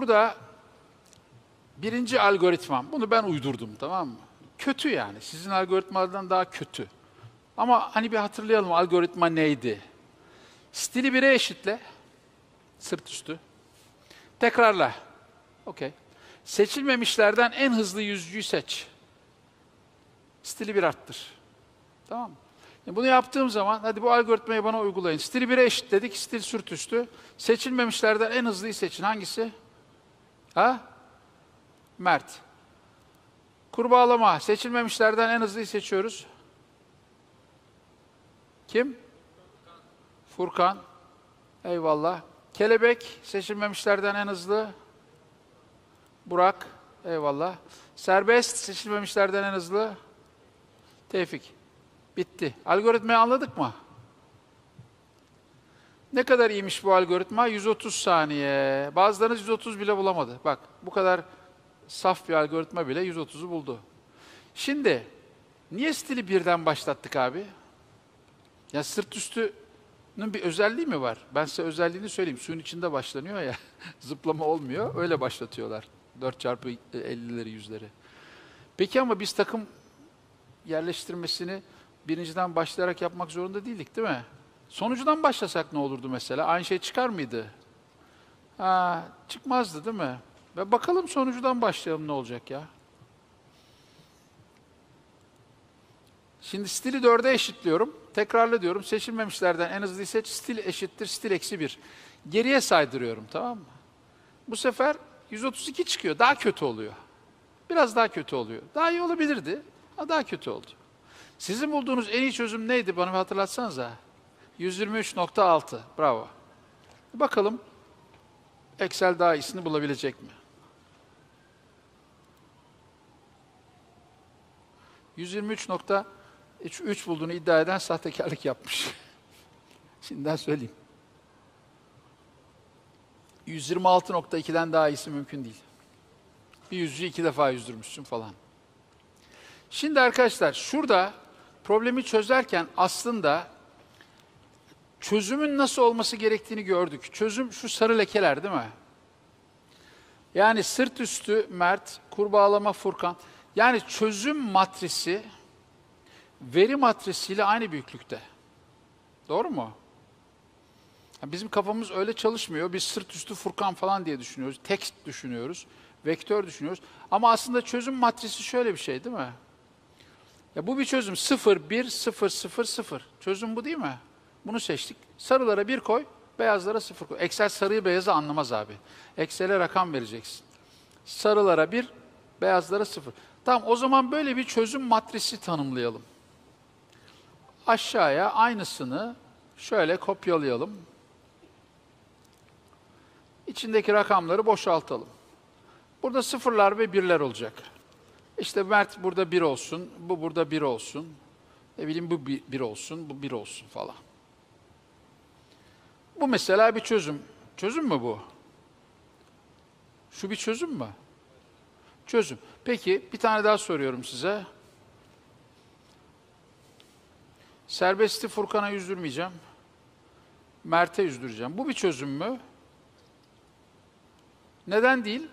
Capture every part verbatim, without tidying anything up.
burada birinci algoritmam, bunu ben uydurdum, tamam mı? Kötü yani, sizin algoritmalardan daha kötü. Ama hani bir hatırlayalım, algoritma neydi? Stili bire eşitle, sırt üstü. Tekrarla, okey. Seçilmemişlerden en hızlı yüzücüyü seç. Stili bir arttır. Tamam mı? Yani bunu yaptığım zaman, hadi bu algoritmayı bana uygulayın. Stili bire eşitledik, stil sırt üstü. Seçilmemişlerden en hızlıyı seçin. Hangisi? Ha? Mert. Kurbağalama. Seçilmemişlerden en hızlıyı seçiyoruz. Kim? Furkan. Eyvallah. Kelebek. Seçilmemişlerden en hızlı. Burak. Eyvallah. Serbest. Seçilmemişlerden en hızlı. Tevfik. Bitti. Algoritmayı anladık mı? Ne kadar iyiymiş bu algoritma? yüz otuz saniye. Bazılarınız yüz otuz bile bulamadı. Bak, bu kadar saf bir algoritma bile yüz otuzu buldu. Şimdi, niye stili birden başlattık abi? Ya sırt üstünün bir özelliği mi var? Ben size özelliğini söyleyeyim. Suyun içinde başlanıyor ya, zıplama olmuyor, öyle başlatıyorlar. dört çarpı ellileri, yüzleri. Peki ama biz takım yerleştirmesini birinciden başlayarak yapmak zorunda değildik, değil mi? Sonucudan başlasak ne olurdu mesela? Aynı şey çıkar mıydı? Ha, çıkmazdı, değil mi? Ve bakalım sonucudan başlayalım, ne olacak ya? Şimdi stili dörde eşitliyorum. Tekrarla diyorum. Seçilmemişlerden en hızlıyı seç. Stil eşittir. Stil eksi bir. Geriye saydırıyorum, tamam mı? Bu sefer yüz otuz iki çıkıyor. Daha kötü oluyor. Biraz daha kötü oluyor. Daha iyi olabilirdi. Ama daha kötü oldu. Sizin bulduğunuz en iyi çözüm neydi? Bana bir hatırlatsanıza. yüz yirmi üç nokta altı. Bravo. Bakalım Excel daha iyisini bulabilecek mi? yüz yirmi üç nokta üç bulduğunu iddia eden sahtekarlık yapmış. Şimdiden söyleyeyim. yüz yirmi altı nokta iki'den daha iyisi mümkün değil. Bir yüzücü iki defa yüzdürmüşsün falan. Şimdi arkadaşlar, şurada problemi çözerken aslında çözümün nasıl olması gerektiğini gördük. Çözüm şu sarı lekeler, değil mi? Yani sırt üstü Mert, kurbağalama Furkan. Yani çözüm matrisi veri matrisiyle aynı büyüklükte. Doğru mu? Yani bizim kafamız öyle çalışmıyor. Biz sırt üstü Furkan falan diye düşünüyoruz. Tekst düşünüyoruz. Vektör düşünüyoruz. Ama aslında çözüm matrisi şöyle bir şey, değil mi? Ya bu bir çözüm. sıfır, bir, sıfır, sıfır, sıfır. Çözüm bu, değil mi? Bunu seçtik. Sarılara bir koy, beyazlara sıfır koy. Excel sarıyı beyazı anlamaz abi. Excel'e rakam vereceksin. Sarılara bir, beyazlara sıfır. Tamam, o zaman böyle bir çözüm matrisi tanımlayalım. Aşağıya aynısını şöyle kopyalayalım. İçindeki rakamları boşaltalım. Burada sıfırlar ve birler olacak. İşte Mert burada bir olsun, bu burada bir olsun. Ne bileyim bu bir, bir olsun, bu bir olsun falan. Bu mesela bir çözüm. Çözüm mü bu? Şu bir çözüm mü? Çözüm. Peki bir tane daha soruyorum size. Serbesti Furkan'a yüzdürmeyeceğim. Mert'e yüzdüreceğim. Bu bir çözüm mü? Neden değil?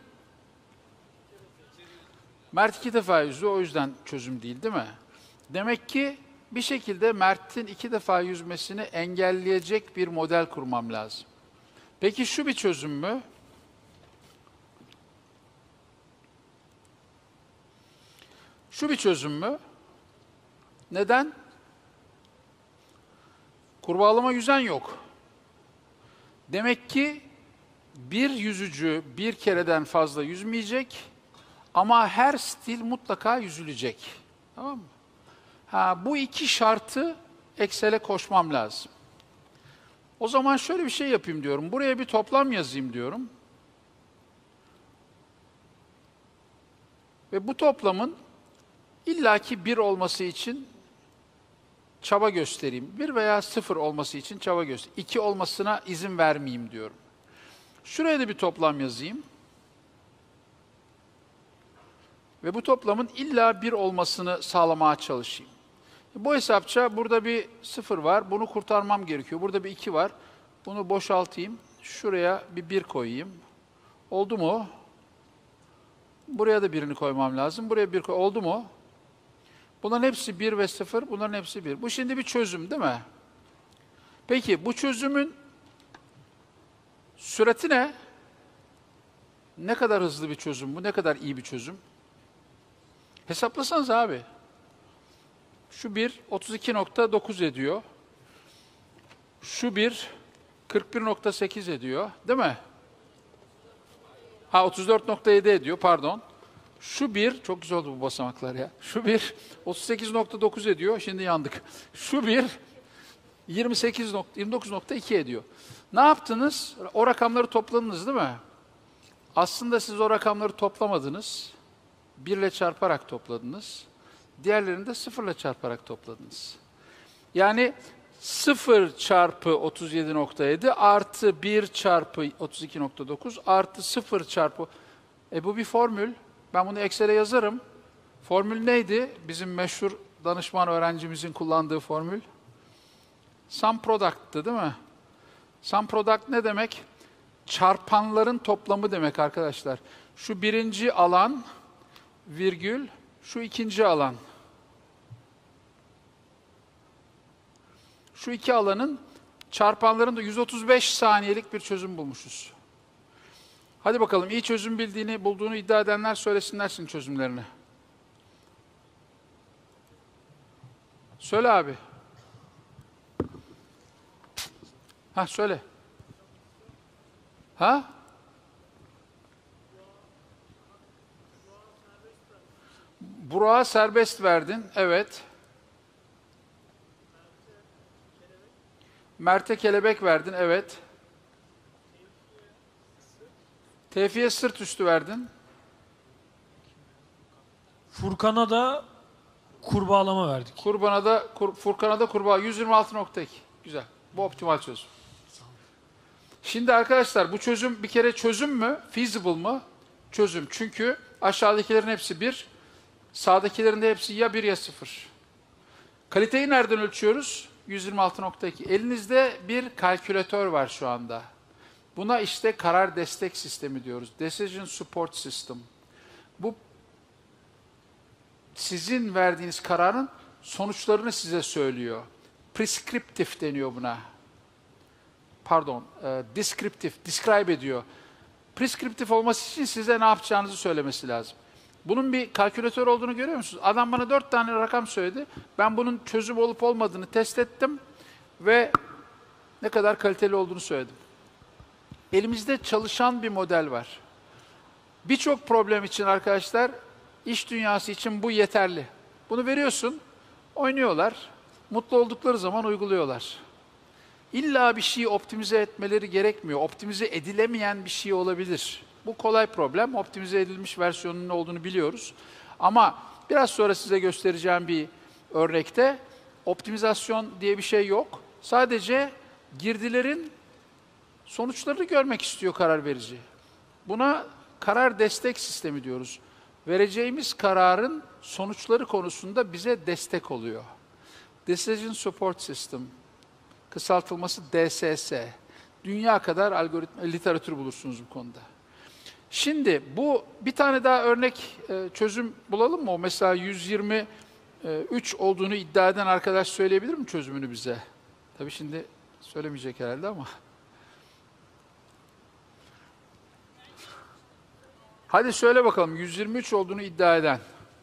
Mert iki defa yüzdü, o yüzden çözüm değil, değil mi? Demek ki bir şekilde Mert'in iki defa yüzmesini engelleyecek bir model kurmam lazım. Peki şu bir çözüm mü? Şu bir çözüm mü? Neden? Kurbağalama yüzen yok. Demek ki bir yüzücü bir kereden fazla yüzmeyecek ama her stil mutlaka yüzülecek. Tamam mı? Ha, bu iki şartı Excel'e koşmam lazım. O zaman şöyle bir şey yapayım diyorum. Buraya bir toplam yazayım diyorum. Ve bu toplamın illaki bir olması için çaba göstereyim. Bir veya sıfır olması için çaba göstereyim. İki olmasına izin vermeyeyim diyorum. Şuraya da bir toplam yazayım. Ve bu toplamın illa bir olmasını sağlamaya çalışayım. Bu hesapça burada bir sıfır var. Bunu kurtarmam gerekiyor. Burada bir iki var. Bunu boşaltayım. Şuraya bir bir koyayım. Oldu mu? Buraya da birini koymam lazım. Buraya bir koy. Oldu mu? Bunların hepsi bir ve sıfır. Bunların hepsi bir. Bu şimdi bir çözüm değil mi? Peki bu çözümün sürati ne? Ne kadar hızlı bir çözüm bu? Ne kadar iyi bir çözüm? Hesaplasanız abi. Şu bir otuz iki nokta dokuz ediyor. Şu bir kırk bir nokta sekiz ediyor. Değil mi? Ha otuz dört nokta yedi ediyor pardon. Şu bir, çok güzel oldu bu basamaklar ya. Şu bir otuz sekiz nokta dokuz ediyor. Şimdi yandık. Şu bir yirmi sekiz yirmi dokuz nokta iki ediyor. Ne yaptınız? O rakamları topladınız değil mi? Aslında siz o rakamları toplamadınız. bir ile çarparak topladınız. Diğerlerini de sıfır ile çarparak topladınız. Yani sıfır çarpı otuz yedi nokta yedi artı bir çarpı otuz iki nokta dokuz artı sıfır çarpı... E bu bir formül. Ben bunu Excel'e yazarım. Formül neydi? Bizim meşhur danışman öğrencimizin kullandığı formül. Sum product'tı değil mi? Sum product ne demek? Çarpanların toplamı demek arkadaşlar. Şu birinci alan, virgül, şu ikinci alan. Şu iki alanın çarpanlarını da yüz otuz beş saniyelik bir çözüm bulmuşuz. Hadi bakalım iyi çözüm bildiğini, bulduğunu iddia edenler söylesinler sizin çözümlerini. Söyle abi. Ha söyle. Ha? Burak'a serbest verdin. Evet. Mert'e kelebek verdin. Evet. Tevfik'e sırt üstü verdin. Furkan'a da kurbağalama verdik. Kurban'a da, kur, Furkan'a da kurbağa. yüz yirmi altı nokta iki. Güzel. Bu optimal çözüm. Şimdi arkadaşlar bu çözüm bir kere çözüm mü? Feasible mı? Çözüm. Çünkü aşağıdakilerin hepsi bir. Sağdakilerin de hepsi ya bir ya sıfır. Kaliteyi nereden ölçüyoruz? yüz yirmi altı nokta iki. Elinizde bir kalkülatör var şu anda. Buna işte karar destek sistemi diyoruz. Decision Support System. Bu sizin verdiğiniz kararın sonuçlarını size söylüyor. Prescriptive deniyor buna. Pardon, e, descriptive, describe ediyor. Prescriptive olması için size ne yapacağınızı söylemesi lazım. Bunun bir kalkülatör olduğunu görüyor musunuz? Adam bana dört tane rakam söyledi. Ben bunun çözüm olup olmadığını test ettim ve ne kadar kaliteli olduğunu söyledim. Elimizde çalışan bir model var. Birçok problem için arkadaşlar, iş dünyası için bu yeterli. Bunu veriyorsun, oynuyorlar, mutlu oldukları zaman uyguluyorlar. İlla bir şeyi optimize etmeleri gerekmiyor. Optimize edilemeyen bir şey olabilir. Bu kolay problem. Optimize edilmiş versiyonunun ne olduğunu biliyoruz. Ama biraz sonra size göstereceğim bir örnekte optimizasyon diye bir şey yok. Sadece girdilerin sonuçlarını görmek istiyor karar verici. Buna karar destek sistemi diyoruz. Vereceğimiz kararın sonuçları konusunda bize destek oluyor. Decision Support System. Kısaltılması D S S. Dünya kadar algoritma, literatür bulursunuz bu konuda. Şimdi bu bir tane daha örnek e, çözüm bulalım mı? Mesela yüz yirmi üç olduğunu iddia eden arkadaş söyleyebilir mi çözümünü bize? Tabii şimdi söylemeyecek herhalde ama. Hadi söyle bakalım yüz yirmi üç olduğunu iddia eden.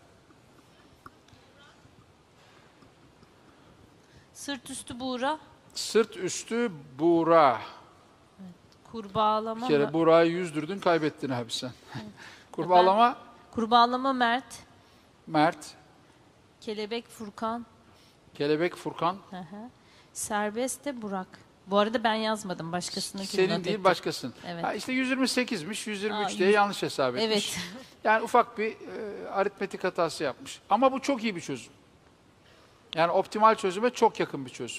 Sırt üstü buğra. Sırt üstü Buğra. Kurbağalama. Bir kere mı? Buğra'yı yüzdürdün, kaybettin abi sen. Kurbağalama Kurbağalama Mert. Mert, Kelebek Furkan. kelebek Furkan. Hı hı. Serbest de Burak. Bu arada ben yazmadım. Başkasının Senin değil, başkasının. Evet. Ha işte yüz yirmi sekizmiş, yüz yirmi üç Aa, diye yüz- yanlış hesap etmiş. Evet. Yani ufak bir e, aritmetik hatası yapmış. Ama bu çok iyi bir çözüm. Yani optimal çözüme çok yakın bir çözüm.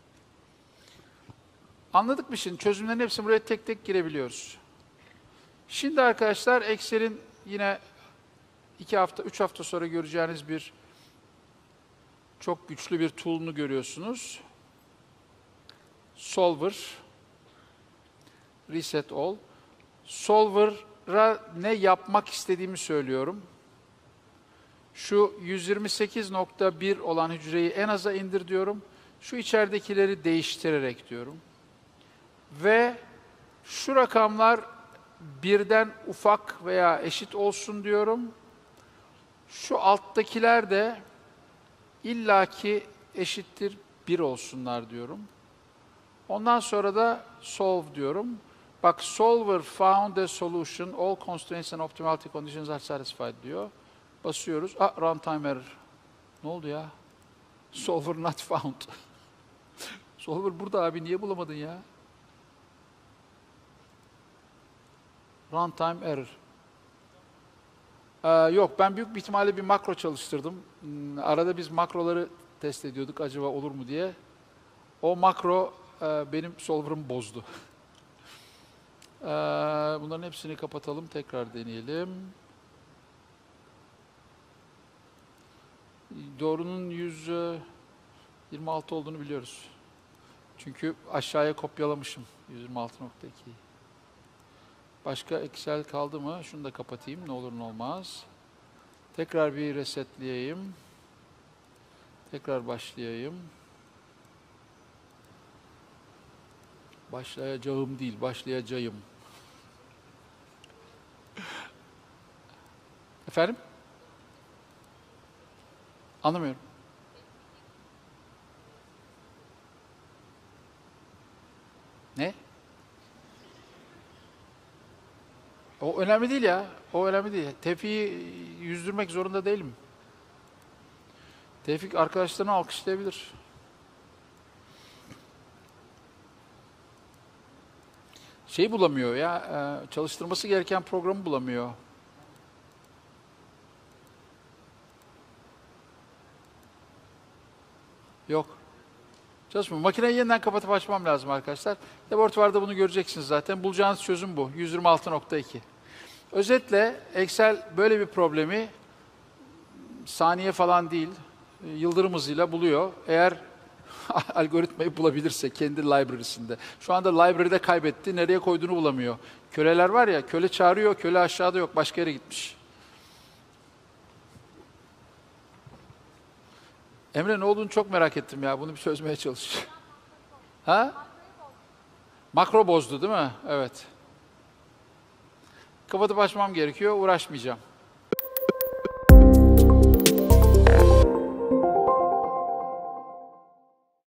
Anladık mı şimdi? Çözümlerin hepsini buraya tek tek girebiliyoruz. Şimdi arkadaşlar Excel'in yine iki hafta, üç hafta sonra göreceğiniz bir çok güçlü bir tool'unu görüyorsunuz. Solver, Reset All. Solver solver'a ne yapmak istediğimi söylüyorum. Şu yüz yirmi sekiz nokta bir olan hücreyi en aza indir diyorum. Şu içeridekileri değiştirerek diyorum. Ve şu rakamlar birden ufak veya eşit olsun diyorum. Şu alttakiler de illaki eşittir bir olsunlar diyorum. Ondan sonra da solve diyorum. Bak, solver found a solution, all constraints and optimality conditions are satisfied diyor. Basıyoruz. Ah, runtime error. Ne oldu ya? Solver not found. Solver burada abi, niye bulamadın ya? Runtime error. Ee, yok, ben büyük bir ihtimalle bir makro çalıştırdım. Hmm, Arada biz makroları test ediyorduk acaba olur mu diye. O makro e, benim solver'ımı bozdu. Ee, bunların hepsini kapatalım, tekrar deneyelim. Doğrunun yüz yirmi altı olduğunu biliyoruz. Çünkü aşağıya kopyalamışım yüz yirmi altı nokta ikiyi. Başka Excel kaldı mı? Şunu da kapatayım, ne olur ne olmaz. Tekrar bir resetleyeyim. Tekrar başlayayım. Başlayacağım değil, başlayacağım. Efendim? Anlamıyorum. Ne? O önemli değil ya. O önemli değil. Tevfik'i yüzdürmek zorunda değilim. Tevfik arkadaşlarını alkışlayabilir. Şey bulamıyor ya, e, çalıştırması gereken programı bulamıyor. Yok. Çalışmıyor. Makineyi yeniden kapatıp açmam lazım arkadaşlar. Laboratuvarda bunu göreceksiniz zaten. Bulacağınız çözüm bu. yüz yirmi altı nokta iki. Özetle Excel böyle bir problemi saniye falan değil, yıldırım hızıyla buluyor. Eğer algoritmayı bulabilirse kendi library'sinde. Şu anda library'de kaybetti. Nereye koyduğunu bulamıyor. Köleler var ya, köle çağırıyor, köle aşağıda yok, başka yere gitmiş. Emre, ne olduğunu çok merak ettim ya. Bunu bir çözmeye çalış. Ha? Makro bozdu değil mi? Evet. Kapatıp açmam gerekiyor. Uğraşmayacağım.